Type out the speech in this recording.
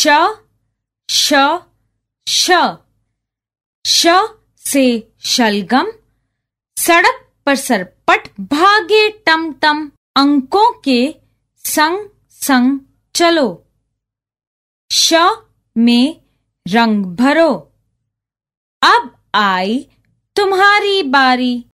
श श श से शलगम, सड़क पर सरपट भागे टमटम, अंकों के संग संग चलो। श में रंग भरो, अब आई तुम्हारी बारी।